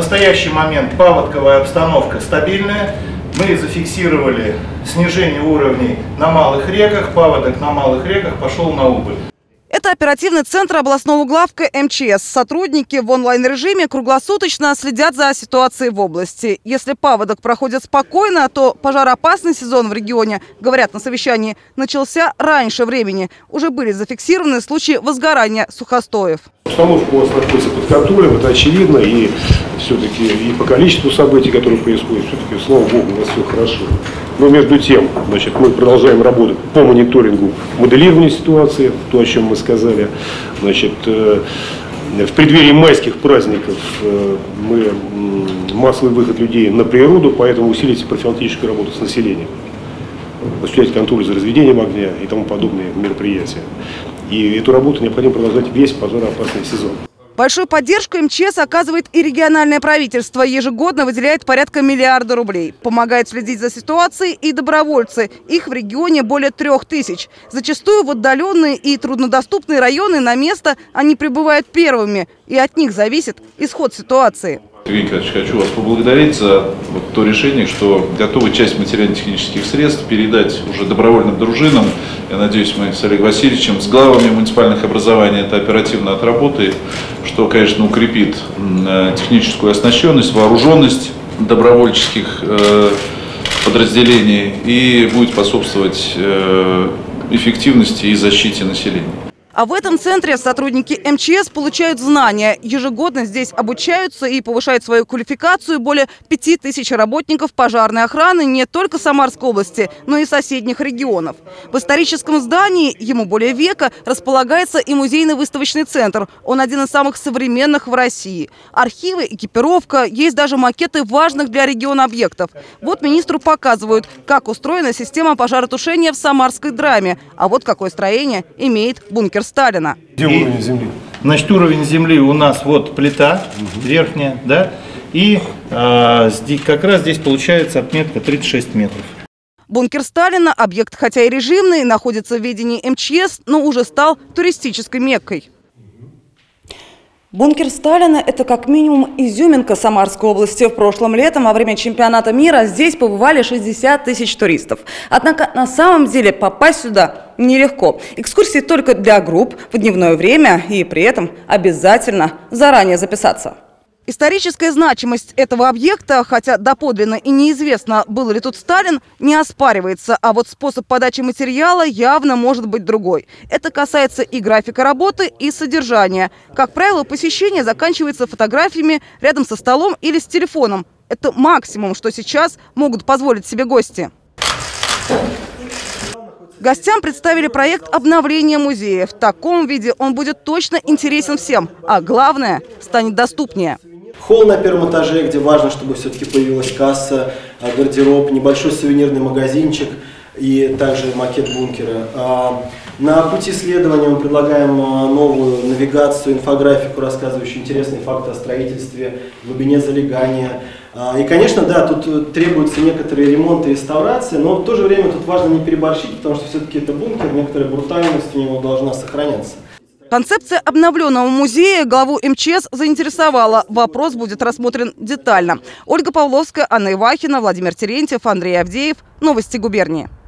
настоящий момент паводковая обстановка стабильная. Мы зафиксировали снижение уровней на малых реках. Паводок на малых реках пошел на убыль. Это оперативный центр областного главка МЧС. Сотрудники в онлайн-режиме круглосуточно следят за ситуацией в области. Если паводок проходит спокойно, то пожароопасный сезон в регионе, говорят на совещании, начался раньше времени. Уже были зафиксированы случаи возгорания сухостоев. Обстановка у вас находится под контролем, это очевидно, и все-таки и по количеству событий, которые происходят, все-таки, слава богу, у вас все хорошо. Но между тем, значит, мы продолжаем работать по мониторингу моделирования ситуации, то, о чем мы сказали. Значит, в преддверии майских праздников мы массовый выход людей на природу, поэтому усилить профилактическую работу с населением, осуществлять контроль за разведением огня и тому подобные мероприятия. И эту работу необходимо продолжать весь пожароопасный сезон. Большую поддержку МЧС оказывает и региональное правительство. Ежегодно выделяет порядка миллиарда рублей. Помогают следить за ситуацией и добровольцы. Их в регионе более 3000. Зачастую в отдаленные и труднодоступные районы на место они прибывают первыми. И от них зависит исход ситуации. Сергей Николаевич, хочу вас поблагодарить за то решение, что готовы часть материально-технических средств передать уже добровольным дружинам. Я надеюсь, мы с Олегом Васильевичем, с главами муниципальных образований это оперативно отработает, что, конечно, укрепит техническую оснащенность, вооруженность добровольческих подразделений и будет способствовать эффективности и защите населения. А в этом центре сотрудники МЧС получают знания. Ежегодно здесь обучаются и повышают свою квалификацию более 5000 работников пожарной охраны не только Самарской области, но и соседних регионов. В историческом здании, ему более века, располагается и музейно-выставочный центр. Он один из самых современных в России. Архивы, экипировка, есть даже макеты важных для региона объектов. Вот министру показывают, как устроена система пожаротушения в самарской драме. А вот какое строение имеет бункер Сталина. Где уровень земли? Значит, уровень земли у нас вот плита верхняя, да, и как раз здесь получается отметка 36 метров. Бункер Сталина, объект хотя и режимный, находится в ведении МЧС, но уже стал туристической меккой. Бункер Сталина – это как минимум изюминка Самарской области. В прошлом летом во время чемпионата мира здесь побывали 60 000 туристов. Однако на самом деле попасть сюда нелегко. Экскурсии только для групп в дневное время и при этом обязательно заранее записаться. Историческая значимость этого объекта, хотя доподлинно и неизвестно, был ли тут Сталин, не оспаривается. А вот способ подачи материала явно может быть другой. Это касается и графика работы, и содержания. Как правило, посещение заканчивается фотографиями рядом со столом или с телефоном. Это максимум, что сейчас могут позволить себе гости. Гостям представили проект обновления музея. В таком виде он будет точно интересен всем, а главное – станет доступнее. Холл на первом этаже, где важно, чтобы все-таки появилась касса, гардероб, небольшой сувенирный магазинчик и также макет бункера. На пути исследования мы предлагаем новую навигацию, инфографику, рассказывающую интересные факты о строительстве, глубине залегания. И, конечно, да, тут требуются некоторые ремонты и реставрации, но в то же время тут важно не переборщить, потому что все-таки это бункер, некоторая брутальность у него должна сохраняться. Концепция обновленного музея главу МЧС заинтересовала. Вопрос будет рассмотрен детально. Ольга Павловская, Анна Ивахина, Владимир Терентьев, Андрей Авдеев. Новости губернии.